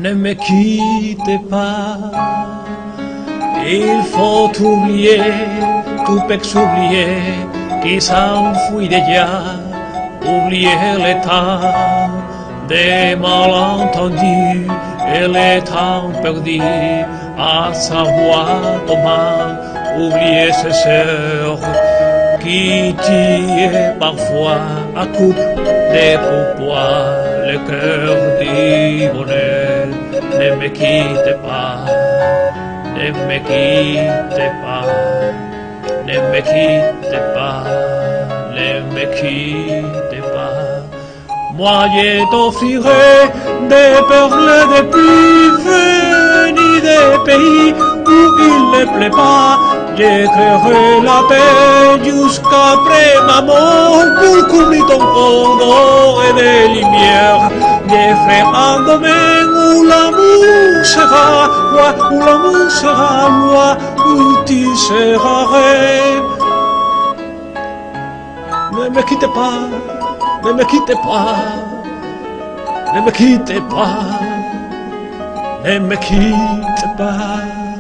ne me quitte pas. Il faut oublier, tout peut s'oublier, qui s'enfuit déjà, oublier les temps des malentendus et les temps perdus, à savoir comment oublier ses sœurs qui tuaient parfois à coupe des pourpoints le cœur du bonheur. Ne me quitte pas, ne me quitte pas, ne me quitte pas, ne me quitte pas. Moi je t'offrirai des perles depuis venues des pays où il ne plaît pas. Je créerai la paix jusqu'après ma mort pour couvrir ton corps d'or et de lumière. Je ferai un domaine où l'amour sera roi, où l'amour sera loi, où tu seras reine. Ne me quitte pas, ne me quitte pas, ne me quitte pas, ne me quitte pas.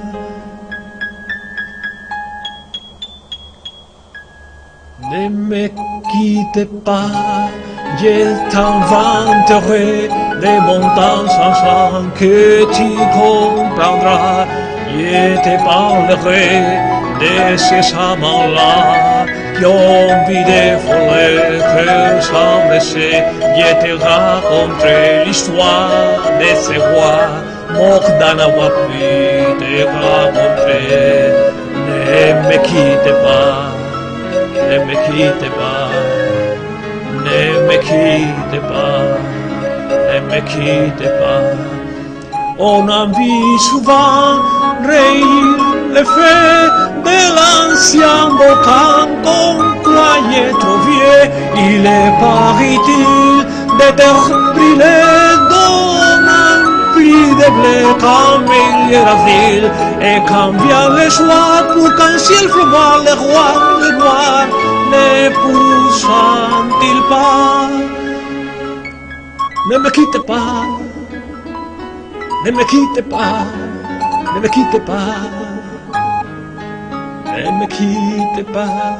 Ne me quitte pas, je t'inventerai des montagnes sans sang que tu comprendras. Je te parlerai de ces amants-là qui ont vu des volets que sans blesser. Je te raconterai l'histoire de ces rois morts d'en avoir pu te raconter. Ne me quitte pas, ne me quitte pas, ne me quitte pas, ne me quitte pas. On a vu souvent rire le feu de l'ancien volcan qu'on croyait trop vieux. Il est pas utile de te brûler donnant plus de blé qu'en milieu d'avril. Et quand vient le soir pour qu'un ciel flamboie, le roi, le noir, ne poussant-il pas? Ne me quitte pas, ne me quitte pas, ne me quitte pas, ne me quitte pas.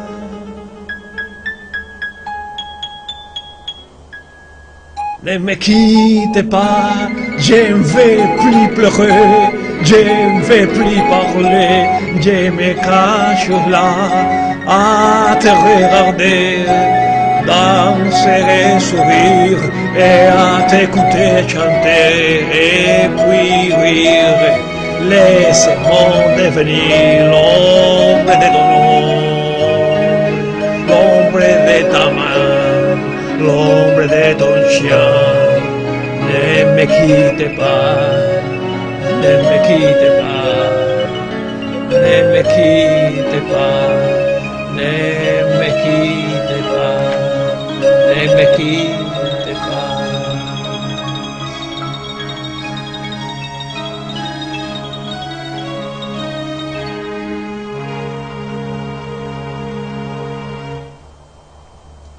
Ne me quitte pas, je ne vais plus pleurer, je ne vais plus parler, je me cache là à te regarder, danser et sourire et à t'écouter chanter et puis rire. Laisse-moi devenir l'ombre de ton nom, l'ombre de ta main, l'ombre de ton chien. Ne me quitte pas, ne me quitte pas, ne me quitte pas, ne me quitte pas, ne me quitte pas.